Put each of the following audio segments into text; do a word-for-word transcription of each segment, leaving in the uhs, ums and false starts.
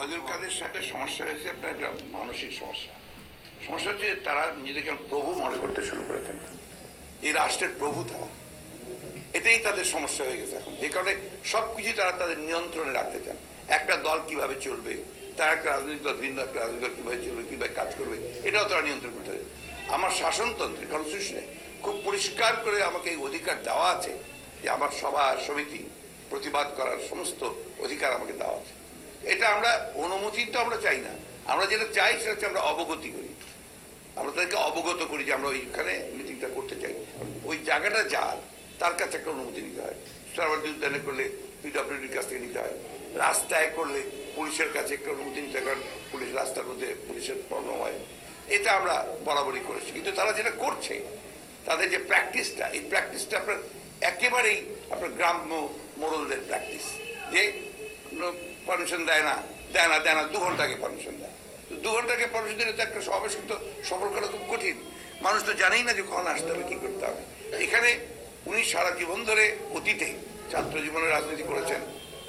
ওবায়দুল কাদের সাথে সমস্যা হয়েছে আপনার একটা মানসিক সমস্যা। সমস্যা হচ্ছে তারা নিজেদেরকে প্রভু মনে করতে শুরু করেছেন, এই রাষ্ট্রের প্রভু তারা। এটাই তাদের সমস্যা হয়ে গেছে এখন, যে কারণে সবকিছু তারা তাদের নিয়ন্ত্রণে রাখতে চান। একটা দল কিভাবে চলবে, তার একটা রাজনৈতিক দল ভিন্ন একটা রাজনৈতিক দল কিভাবে চলবে, কিভাবে কাজ করবে, এটাও তারা নিয়ন্ত্রণ করতে চায়। আমার শাসনতন্ত্রে কনস্টিটিউশনে খুব পরিষ্কার করে আমাকে এই অধিকার দেওয়া আছে যে আমার সভা সমিতি প্রতিবাদ করার সমস্ত অধিকার আমাকে দেওয়া আছে। এটা আমরা অনুমতি তো আমরা চাই না, আমরা যেটা চাই সেটা হচ্ছে আমরা অবগতি করি, আমরা তাদেরকে অবগত করি যে আমরা ওইখানে মিটিংটা করতে চাই। ওই জায়গাটা যার তার কাছে একটা অনুমতি নিতে হয়। সরবরাহ উদ্যানে করলে পিডব্লিউডির কাছ থেকে নিতে হয়, রাস্তায় করলে পুলিশের কাছে একটা অনুমতি নিতে হয়, কারণ পুলিশ রাস্তার মধ্যে পুলিশের প্রবলেম হয়। এটা আমরা বরাবরই করেছি, কিন্তু তারা যেটা করছে তাদের যে প্র্যাকটিসটা, এই প্র্যাকটিসটা আপনার একেবারেই আপনার গ্রাম্য মোড়লদের প্র্যাকটিস, যে পারমিশন দেয় না দেয় না দেয় না দু ঘন্টা আগে পারমিশন দেয়। দু ঘন্টা আগে পারমিশন দিলে তো একটা সমাবেশ কিন্তু সফল করা খুব কঠিন, মানুষ তো জানেই না যে কখন আসতে হবে, কি করতে হবে। এখানে উনি সারা জীবন ধরে অতীতে ছাত্র জীবনে রাজনীতি করেছেন,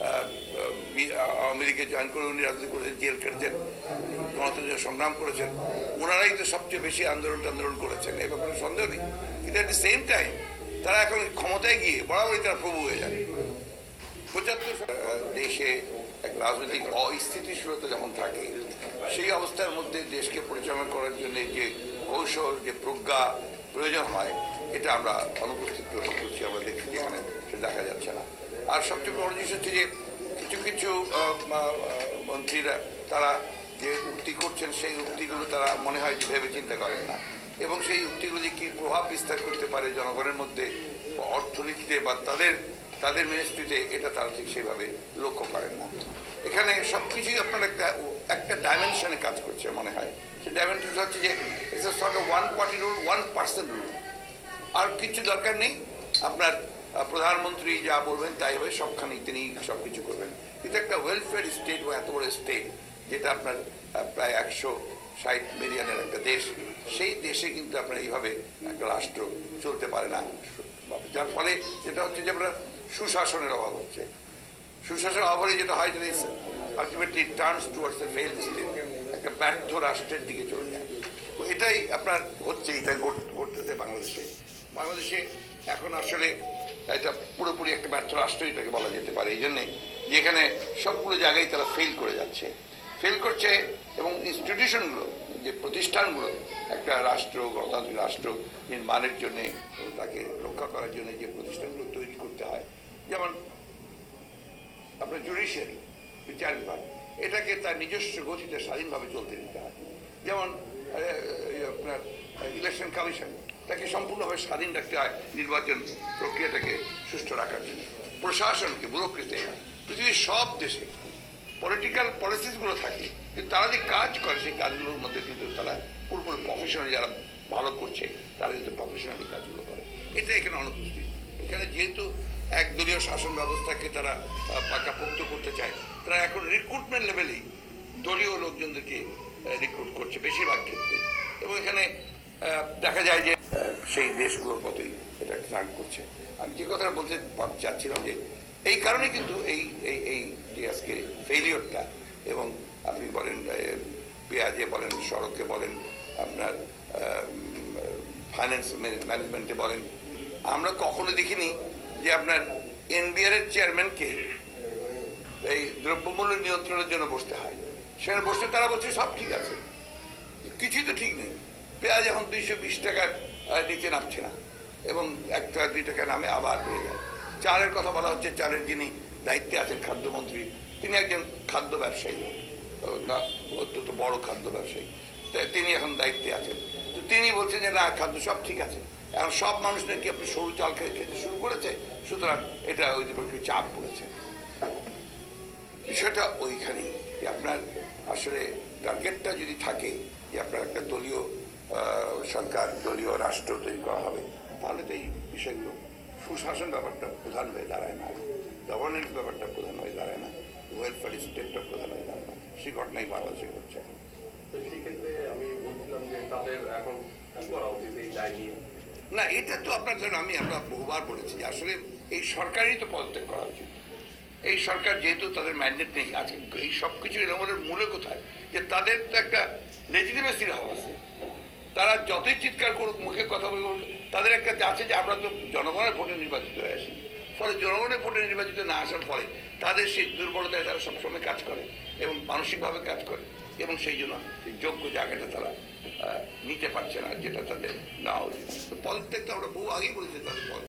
আওয়ামী লীগে জয়েন করে উনি রাজনীতি করেছেন, জেল কেটেছেন, গণতন্ত্র সংগ্রাম করেছেন। ওনারাই তো সবচেয়ে বেশি আন্দোলন আন্দোলন করেছেন, এ ব্যাপারে সন্দেহ নেই। কিন্তু অ্যাট দ্য সেম টাইম তারা এখন ক্ষমতায় গিয়ে বরাবরই তারা প্রভু হয়ে যান। পঁচাত্তর দেশে এক রাজনৈতিক অস্থিতিশীলতা যেমন থাকে, সেই অবস্থার মধ্যে দেশকে পরিচালনা করার জন্য যে কৌশল, যে প্রজ্ঞা প্রয়োজন হয়, এটা আমরা অনুপস্থিত গ্রহণ করছি, আমরা দেখছি যেখানে সেটা দেখা যাচ্ছে না। আর সবচেয়ে বড় জিনিস হচ্ছে যে কিছু কিছু মন্ত্রীরা তারা যে উক্তি করছেন, সেই উক্তিগুলো তারা মনে হয় যে ভেবে চিন্তা করেন না, এবং সেই উক্তিগুলো যে কি প্রভাব বিস্তার করতে পারে জনগণের মধ্যে, অর্থনীতিতে বা তাদের তাদের মিনিস্ট্রিতে, এটা তারা ঠিক সেভাবে লক্ষ্য করেন না। এখানে সবকিছুই আপনার একটা একটা ডাইমেনশনে কাজ করছে মনে হয়। সেই ডাইমেনশন হচ্ছে যে one party rule, one percent rule, আর কিছু দরকার নেই। আপনার প্রধানমন্ত্রী যা বলবেন তাই হবে, সবখানেই তিনি সবকিছু করবেন। কিন্তু একটা ওয়েলফেয়ার স্টেট বা এত বড় স্টেট, যেটা আপনার প্রায় একশো ষাট মিলিয়নের একটা দেশ, সেই দেশে কিন্তু আপনার এইভাবে একটা রাষ্ট্র চলতে পারে না। যার ফলে যেটা হচ্ছে যে আপনার সুশাসনের অভাব হচ্ছে। সুশাসনের অভাবে যেটা হয়, যে ultimately turns towards a failed state, একটা ব্যর্থ রাষ্ট্রের দিকে চলে যায়। তো এটাই আপনার হচ্ছে, এটাই ঘটতেছে বাংলাদেশে। বাংলাদেশে এখন আসলে এটা পুরোপুরি একটা ব্যর্থ রাষ্ট্র এটাকে বলা যেতে পারে, এই জন্যে যেখানে সবগুলো জায়গায় তারা ফেল করে যাচ্ছে, ফেল করছে। এবং ইনস্টিটিউশনগুলো, যে প্রতিষ্ঠানগুলো একটা রাষ্ট্র, গণতান্ত্রিক রাষ্ট্র নির্মাণের জন্যে, তাকে রক্ষা করার জন্য যে প্রতিষ্ঠানগুলো তৈরি করতে হয়, যেমন আপনার জুডিশিয়ারি, বিচার বিভাগ, এটাকে তার নিজস্ব গতিতে স্বাধীনভাবে চলতে দিতে হয়। যেমন আপনার ইলেকশন কমিশন, তাকে সম্পূর্ণভাবে স্বাধীন রাখতে হয় নির্বাচন প্রক্রিয়াটাকে সুষ্ঠু রাখার জন্য। প্রশাসনকে, ব্যুরোক্রেসি, পৃথিবীর সব দেশে পলিটিক্যাল পলিসিসগুলো থাকে, কিন্তু তারা যে কাজ করে সেই কাজগুলোর মধ্যে কিন্তু তারা পুরোপুরি প্রফেশনাল, যারা ভালো করছে তারা কিন্তু প্রফেশনালি কাজগুলো করে। এটা এখানে অনুপস্থিত। এখানে যেহেতু একদলীয় শাসন ব্যবস্থাকে তারা পাকাপোক্ত করতে চায়, তারা এখন রিক্রুটমেন্ট লেভেলেই দলীয় লোকজনদেরকে রিক্রুট করছে বেশিরভাগ ক্ষেত্রে, এবং এখানে দেখা যায় যে সেই দেশগুলোর মতোই এটা ট্রাক করছে। আমি যে কথাটা বলতে চাচ্ছিলাম যে এই কারণে কিন্তু এই এই এই যে আজকে ফেইলিওরটা, এবং আপনি বলেন পেঁয়াজে বলেন, সড়কে বলেন, আপনার ফাইন্যান্স ম্যানেজমেন্টে বলেন, আমরা কখনো দেখিনি যে আপনার এনবিআর এর চেয়ারম্যানকে এই দ্রব্যমূল্য নিয়ন্ত্রণের জন্য বসতে হয়। সেখানে বসতে তারা বলছে সব ঠিক আছে, কিছুই তো ঠিক নেই। পেঁয়াজ এখন দুইশো বিশ টাকার নিচে নামছে না, এবং এক টাকা দুই টাকা নামে আবার বেড়ে যায়। চালের কথা বলা হচ্ছে, চালের যিনি দায়িত্বে আছেন খাদ্যমন্ত্রী, তিনি একজন খাদ্য ব্যবসায়ী, অত্যন্ত বড় খাদ্য ব্যবসায়ী, তিনি এখন দায়িত্বে আছেন। তো তিনি বলছেন যে না, খাদ্য সব ঠিক আছে। এখন সব মানুষ নাকি আপনি সরু চাল খেতে শুরু করেছে, সুতরাং এটা ওই একটু চাপ পড়েছে। বিষয়টা ওইখানেই, যে আপনার আসলে টার্গেটটা যদি থাকে যে আপনার একটা দলীয় সরকার, দলীয় রাষ্ট্র তৈরি করা হবে, তাহলে তো এই বিষয়গুলো, সুশাসন ব্যাপারটা প্রধান হয়ে দাঁড়ায় না, গভর্নেন্স ব্যাপারটা প্রধান হয়ে দাঁড়ায় না, ওয়েলফেয়ার স্টেটটা প্রধান হয়ে দাঁড়ায় না। সেই ঘটনাই বাংলাদেশে ঘটছে। না, এটা তো আপনার ধরেন, আমি আমরা বহুবার বলেছি যে আসলে এই সরকারই তো পদত্যাগ করা উচিত। এই সরকার যেহেতু তাদের ম্যান্ডেট নেই আছে, এই সব কিছু এরকমের মূলে কোথায় যে তাদের তো একটা লেজিটিমেসির অভাব আছে। তারা যতই চিৎকার করুক, মুখে কথা বলুক, তাদের একটা আছে যে আমরা তো জনগণের ভোটে নির্বাচিত হয়ে আসি। ফলে জনগণের ভোটে নির্বাচিত না আসার ফলে তাদের সেই দুর্বলতায় তারা সবসময় কাজ করে এবং মানসিকভাবে কাজ করে, এবং সেই জন্য যোগ্য জায়গাটা তারা নিতে পারছে না, যেটা তাদের নেওয়া উচিত। পদত্যাগ তো আমরা বহু আগেই বলেছি তাদের পদ